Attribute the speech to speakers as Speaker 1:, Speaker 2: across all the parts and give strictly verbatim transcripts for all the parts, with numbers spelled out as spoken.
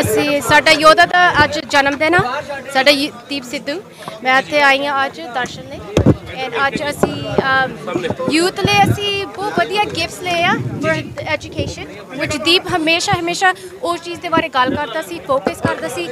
Speaker 1: ਅਸੀਂ ਸਾਡਾ ਯੋਧਾ ਦਾ ਅੱਜ ਜਨਮ ਦਿਨ ਆ ਸਾਡਾ ਦੀਪ ਸਿੱਧੂ ਮੈਂ ਇੱਥੇ ਆਈ ਹਾਂ ਅੱਜ ਦਰਸ਼ਨ ਲਈ ਐਂਡ ਅੱਜ ਅਸੀਂ ਯੂਥ ਲਈ ਅਸੀਂ ਬਹੁਤ ਵਧੀਆ ਗਿਫਟਸ ਲਏ ਆ ਫॉर ਐਜੂਕੇਸ਼ਨ ਵਿਚ ਦੀਪ ਹਮੇਸ਼ਾ ਹਮੇਸ਼ਾ ਉਸ ਚੀਜ਼ ਦੇ ਬਾਰੇ ਗੱਲ ਕਰਦਾ ਸੀ ਫੋਕਸ ਕਰਦਾ ਸੀ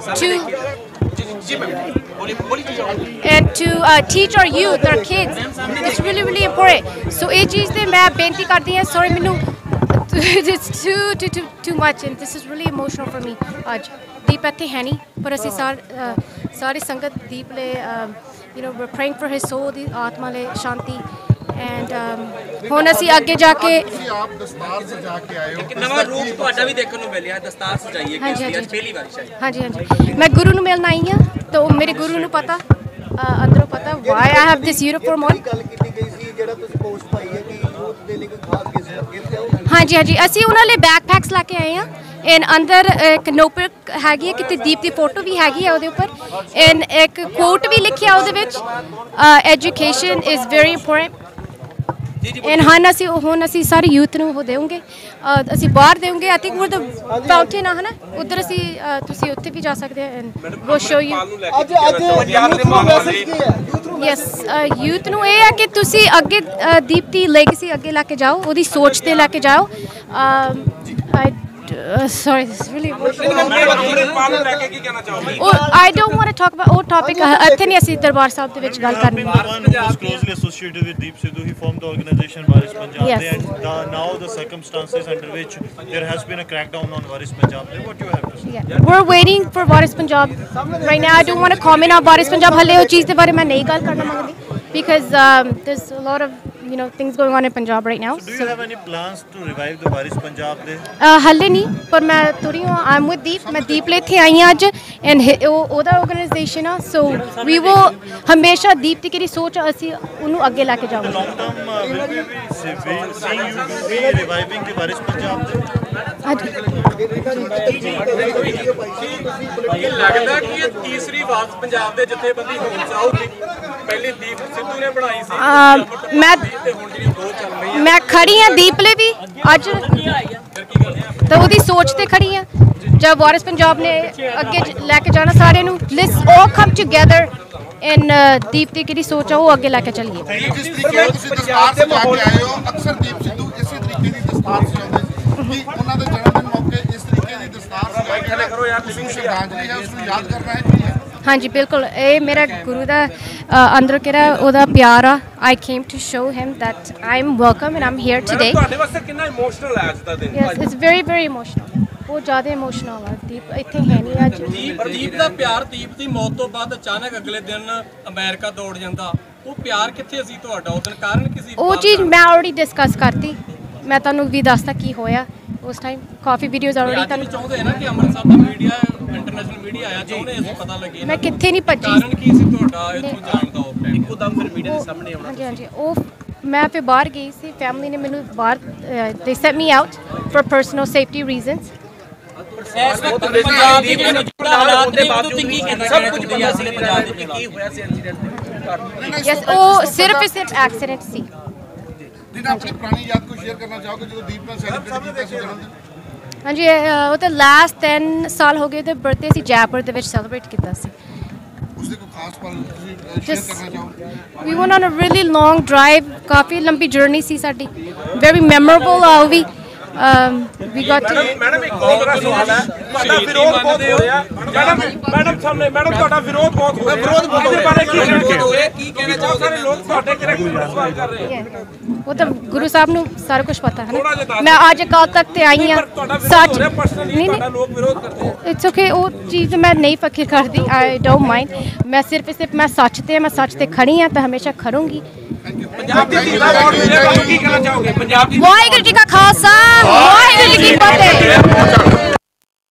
Speaker 1: to and to uh, teach our youth our kids it's really really important so ਇਹ ਚੀਜ਼ ਤੇ ਮੈਂ ਬੇਨਤੀ ਕਰਦੀ ਹਾਂ sorry ਮੈਨੂੰ it's too too too too much and this is really emotional for me ਅੱਜ ਦੀਪ ਇੱਥੇ ਹੈ ਨਹੀਂ ਪਰ ਅਸੀਂ ਸਾਰੀ ਸੰਗਤ ਦੀਪ ਲਈ you know we're praying for his soul ਦੀ ਆਤਮਾ ਲਈ ਸ਼ਾਂਤੀ and ਹੁਣ ਅਸੀਂ ਅੱਗੇ ਜਾ ਕੇ
Speaker 2: ਤੁਸੀਂ ਆਪ ਦਸਤਾਰ ਸਜਾ ਕੇ ਆਏ ਹੋ
Speaker 3: ਇੱਕ ਨਵਾਂ ਰੂਪ ਤੁਹਾਡਾ ਵੀ ਦੇਖਣ ਨੂੰ ਮਿਲਿਆ ਦਸਤਾਰ ਸਜਾਈਏ ਕਿ ਅੱਜ ਪਹਿਲੀ ਵਾਰ ਸ਼ਾਇਦ
Speaker 1: ਹਾਂਜੀ ਹਾਂਜੀ ਮੈਂ ਗੁਰੂ ਨੂੰ ਮਿਲਣ ਆਈ ਹਾਂ ਤਾਂ ਮੇਰੇ ਗੁਰੂ ਨੂੰ ਪਤਾ ਅੰਦਰੋਂ ਪਤਾ why I have this uniform on
Speaker 4: ਗੱਲ ਕੀਤੀ ਗਈ ਸੀ ਜਿਹੜਾ ਤੁਸੀਂ ਪੋਸਟ ਪਾਈ ਹੈ ਕਿ ਯੂਥ ਦੇ ਲਈ ਕੋਈ ਖਾਸ ਗਿਫਟ ਹੈ
Speaker 1: ਹਾਂਜੀ ਹਾਂਜੀ ਅਸੀਂ ਉਹਨਾਂ ਲਈ ਬੈਕਪੈਕਸ ਲੈ ਕੇ ਆਏ ਹਾਂ ਐਂਡ ਅੰਦਰ ਇੱਕ ਨੋਟਬੁੱਕ ਹੈਗੀ ਹੈ ਕਿਤੇ ਦੀਪ ਦੀ ਫੋਟੋ ਵੀ ਹੈਗੀ ਹੈ ਉਹਦੇ ਉੱਪਰ ਐਂਡ ਇੱਕ ਕੋਟ ਵੀ ਲਿਖਿਆ ਉਹਦੇ ਵਿੱਚ education is very important and ਹਨ ਅਸੀਂ ਹੁਣ ਅਸੀਂ ਸਾਰੇ ਯੂਥ ਨੂੰ ਉਹ ਦੇਵਾਂਗੇ ਅਸੀਂ ਬਾਹਰ ਦੇਵਾਂਗੇ ਆਈ ਥਿੰਕ ਉਹ ਫਾਊਂਟੇਨ ਆ ਹੈ ਨਾ ਉੱਧਰ ਅਸੀਂ ਤੁਸੀਂ ਉੱਥੇ ਵੀ ਜਾ ਸਕਦੇ ਹੋ ਐਂਡ ਗੋ ਸ਼ੋ ਯੂ
Speaker 4: ਅੱਜ ਅੱਜ ਯੂਥ ਨੂੰ ਮੈਸੇਜ ਕੀ ਹੈ ਯੂਥ ਨੂੰ
Speaker 1: ਯੈਸ ਯੂਥ ਨੂੰ ਇਹ ਹੈ ਕਿ ਤੁਸੀਂ ਅੱਗੇ ਦੀਪ ਦੀ ਲੈਗੇਸੀ ਅੱਗੇ ਲੈ ਕੇ ਜਾਓ ਉਹਦੀ ਸੋਚ ਤੇ ਲੈ ਕੇ ਜਾਓ Uh, sorry, this is really emotional. Oh, I don't want to talk about old topic. ਇੱਥੇ ਨਹੀਂ ਅਸੀਂ ਦਰਬਾਰ ਸਾਹਿਬ ਦੇ ਵਿੱਚ ਗੱਲ ਕਰਨੀ
Speaker 5: is closely associated with Deep Sidhu. He formed the organization Waris Punjab.
Speaker 1: Yes.
Speaker 5: And the, now the circumstances under which there has been a crackdown on Waris Punjab. What do you have to say?
Speaker 1: Yeah. We're waiting for Waris Punjab. Right now, I don't want to comment on Waris Punjab. ਹਾਲੇ ਉਹ ਚੀਜ਼ ਦੇ ਬਾਰੇ ਮੈਂ ਨਹੀਂ ਗੱਲ ਕਰਨਾ ਮੰਗਦੀ because um, there's a lot of you know things going on in Punjab right now.
Speaker 5: So do you have any plans to revive the Waris Punjab day?
Speaker 1: ਹਾਲੇ ਨਹੀਂ ਪਰ ਮੈਂ ਤੁਰੀ ਹਾਂ I'm with Deep ਮੈਂ ਦੀਪ ਲਈ ਇੱਥੇ ਆਈ ਹਾਂ ਅੱਜ ਐਂਡ ਉਹ ਉਹਦਾ ਆਰਗੇਨਾਈਜੇਸ਼ਨ ਆ ਸੋ ਵੀ will ਹਮੇਸ਼ਾ ਦੀਪ ਦੀ ਕਿਹੜੀ ਸੋਚ ਅਸੀਂ ਉਹਨੂੰ ਅੱਗੇ ਲੈ ਕੇ ਜਾਵਾਂਗੇ
Speaker 5: long term uh, will we be seeing you to be reviving the Waris Punjab day?
Speaker 1: ਹਾਂਜੀ
Speaker 3: ਇਹ ਲੱਗਦਾ ਕਿ ਇਹ ਤੀਸਰੀ ਵਾਰ ਪੰਜਾਬ ਦੇ ਜਥੇਬੰਦੀ ਹੋਣ ਚਾਹੂਗੀ ਪਹਿਲੀ ਦੀਪ ਸਿੱਧੂ ਨੇ ਬਣਾਈ ਸੀ
Speaker 1: ਮੈਂ
Speaker 3: ਤੇ ਹੁਣ ਜਿਹੜੀ ਦੋ ਚੱਲ ਰਹੀ ਹੈ
Speaker 1: ਮੈਂ ਖੜੀ ਹਾਂ ਦੀਪ ਲਈ ਵੀ ਅੱਜ ਤਾਂ ਉਹਦੀ ਸੋਚ ਤੇ ਖੜੀ ਹਾਂ ਜਦ ਵਾਰਿਸ ਪੰਜਾਬ ਨੇ ਅੱਗੇ ਲੈ ਕੇ ਜਾਣਾ ਸਾਰਿਆਂ ਨੂੰ ਲੈਟਸ ਆਲ ਕਮ ਟੂਗੇਦਰ ਇਨ ਦੀਪ ਦੀ ਕਿਹੜੀ ਸੋਚ ਆ ਉਹ ਅੱਗੇ ਲੈ ਕੇ ਚੱਲੀਏ
Speaker 2: ਜਿਸ ਤਰੀਕੇ ਨਾਲ ਤੁਸੀਂ ਦਸਤਾਰ ਸਜਾ ਕੇ ਆਏ ਹੋ ਅਕਸਰ ਦੀਪ ਸਿੱਧੂ ਇਸੇ ਤਰੀਕੇ ਦੀ ਦਸਤਾਰ ਸਜਾਉਂਦੇ ਸੀ ਕਿ ਉਹਨਾਂ ਦੇ ਜਨਮ ਦਿਨ ਮੌਕੇ ਇਸ ਤਰੀਕੇ ਦੀ ਦਸਤਾਰ ਸਜਾ ਕੇ ਕਰੋ ਯਾਰ ਲਿਵਿੰਗ ਸ਼ਰਧਾਂਜਲੀ ਹੈ ਉਸ ਨੂੰ ਯਾਦ ਕਰਨਾ ਹੈ ਕੀ ਹੈ
Speaker 1: ਹਾਂਜੀ ਬਿਲਕੁਲ ਇਹ ਮੇਰਾ ਗੁਰੂ ਦਾ ਅੰਦਰ ਕਿਹੜਾ ਉਹਦਾ ਪਿਆਰ ਆ I came to show him that I am welcome and I am here today
Speaker 3: ਤੁਹਾਡੇ ਵਾਸਤੇ ਕਿੰਨਾ ਇਮੋਸ਼ਨਲ ਹੈ ਅੱਜ ਦਾ ਦਿਨ
Speaker 1: yes it's very very emotional ਬਹੁਤ ਜ਼ਿਆਦਾ ਇਮੋਸ਼ਨਲ ਆ ਦੀਪ ਇੱਥੇ ਹੈ ਨਹੀਂ ਅੱਜ
Speaker 3: ਦੀਪ ਦੀਪ ਦਾ ਪਿਆਰ ਦੀਪ ਦੀ ਮੌਤ ਤੋਂ ਬਾਅਦ ਅਚਾਨਕ ਅਗਲੇ ਦਿਨ ਅਮਰੀਕਾ ਦੌੜ ਜਾਂਦਾ ਉਹ ਪਿਆਰ ਕਿੱਥੇ ਸੀ ਤੁਹਾਡਾ ਉਹ ਦਿਨ ਕਾਰਨ ਕੀ ਸੀ
Speaker 1: ਉਹ ਚੀਜ਼ ਮੈਂ ਆਲਰੇਡੀ ਡਿਸਕਸ ਕਰਤੀ ਮੈਂ ਤੁਹਾਨੂੰ ਵੀ ਦੱਸਦਾ ਕੀ ਹੋਇਆ ਉਸ ਟਾਈਮ ਕਾਫੀ ਵੀਡੀਓਜ਼ ਆਲਰੇਡੀ ਤੁਹਾਨੂੰ
Speaker 3: ਚਾਹੁੰਦੇ ਨਾ ਕਿ ਅੰਮ੍ਰਿਤਸਰ ਦਾ ਮੀਡੀਆ ਇੰਟਰਨੈਸ਼ਨਲ ਮੀਡੀਆ ਆਇਆ ਚਾਹੁੰਦੇ ਇਸ ਪਤਾ ਲੱਗੇ
Speaker 1: ਮੈਂ ਕਿੱਥੇ ਨਹੀਂ ਭੱਜੀ
Speaker 3: ਕਾਰਨ ਕੀ ਸੀ ਤੁਹਾਡਾ ਇੱਥੋਂ ਜਾਣ ਦਾ ਉਹ ਟਾਈਮ ਇੱਕੋ ਦਮ ਫਿਰ ਮੀਡੀਆ ਦੇ ਸਾਹਮਣੇ ਆਉਣਾ
Speaker 1: ਹਾਂਜੀ ਹਾਂਜੀ ਉਹ ਮੈਂ ਫਿਰ ਬਾਹਰ ਗਈ ਸੀ ਫੈਮਿਲੀ ਨੇ ਮੈਨੂੰ ਬਾਹਰ ਦੇ set me out for personal safety reasons
Speaker 3: ਇਸ ਵਕਤ ਪੰਜਾਬ ਦੀ ਹਾਲਾਤ ਦੇ ਬਾਵਜੂਦ ਕੀ ਕਹਿੰਦਾ ਸਭ ਕੁਝ ਵਧੀਆ ਸੀ ਪੰਜਾਬ ਦੇ ਕੀ ਹੋਇਆ ਸੀ ਇਨਸੀਡੈਂਟ
Speaker 1: ਯੈਸ ਉਹ ਸਿਰਫ ਸਿਰਫ ਐਕਸੀਡੈਂਟ ਸੀ
Speaker 2: ਦਿਨ ਆਪਣੀ ਪੁਰਾਣੀ ਯਾਦ ਕੋਈ ਸ਼ੇਅਰ ਕਰਨਾ ਚਾਹੋਗੇ ਜਦੋਂ ਦੀਪ ਨਾਲ ਸੈਲੀਬ੍ਰੇਟ ਕੀਤਾ ਸੀ ਜਨਮ ਦਿਨ
Speaker 1: ਹਾਂਜੀ ਉਹ ਤਾਂ ਲਾਸਟ ਤਿੰਨ ਸਾਲ ਹੋ ਗਏ ਤੇ ਬਰਥਡੇ ਸੀ ਜੈਪੁਰ ਦੇ ਵਿੱਚ ਸੈਲੀਬ੍ਰੇਟ ਕੀਤਾ ਸੀ
Speaker 2: ਉਸ ਦੇ ਕੋਈ ਖਾਸ ਪਲ ਤੁਸੀਂ ਸ਼ੇਅਰ ਕਰਨਾ ਚਾਹੋਗੇ
Speaker 1: we went on a really long drive ਕਾਫੀ ਲੰਬੀ ਜਰਨੀ ਸੀ ਸਾਡੀ ਵੈਰੀ ਮੈਮੋਰੇਬਲ ਆ ਉਹ ਵੀ ਵੀ ਗਾਟ ਟੂ
Speaker 3: ਮੈਡਮ ਇੱਕ ਹੋਰ ਸਵਾਲ ਹੈ ਤੁਹਾਡਾ ਵਿਰੋਧ ਬਹੁਤ ਹੋਇਆ ਮੈਡਮ ਮੈਡਮ ਸਾਹਮਣੇ ਮੈਡਮ ਤੁਹਾਡਾ ਵਿਰੋਧ ਬਹੁਤ ਹੋਇਆ ਵਿਰੋਧ ਬਹੁਤ ਬਾਰੇ ਕੀ ਕਹਿਣਾ ਕੀ ਕਹਿਣਾ ਚਾਹੋਗੇ ਸਾਰੇ ਲੋਕ ਤੁਹਾਡੇ ਕਿਹੜੇ ਸਵਾਲ ਕਰ ਰਹੇ ਹੈ
Speaker 1: ਉਹ ਤਾਂ ਗੁਰੂ ਸਾਹਿਬ ਨੂੰ ਸਾਰਾ ਕੁਝ ਪਤਾ ਹੈ ਨਾ ਮੈਂ ਅੱਜ ਕੱਲ ਤੱਕ ਤੇ ਆਈ ਹਾਂ ਸੱਚ ਨਹੀਂ ਨਹੀਂ
Speaker 3: ਲੋਕ ਵਿਰੋਧ ਕਰਦੇ
Speaker 1: ਇਟਸ ਓਕੇ ਉਹ ਚੀਜ਼ ਮੈਂ ਨਹੀਂ ਫਕਰ ਕਰਦੀ ਆਈ ਡੋਂਟ ਮਾਈਂਡ ਮੈਂ ਸਿਰਫ ਸਿਰਫ ਮੈਂ ਸੱਚ ਤੇ ਮੈਂ ਸੱਚ ਤੇ ਖੜੀ ਹਾਂ ਤਾਂ ਹਮੇਸ਼ਾ ਖੜੂੰਗੀ
Speaker 3: ਪੰਜਾਬ ਦੀ ਧੀ ਦਾ ਵੋਟ ਮਿਲਿਆ ਤੁਹਾਨੂੰ ਕੀ ਕਹਿਣਾ ਚਾਹੋਗੇ ਪੰਜਾਬ ਦੀ
Speaker 1: ਵਾਹਿਗੁਰੂ ਜੀ ਕਾ ਖਾਲਸਾ ਵਾਹਿਗੁਰੂ ਜੀ ਕੀ ਫਤਿਹ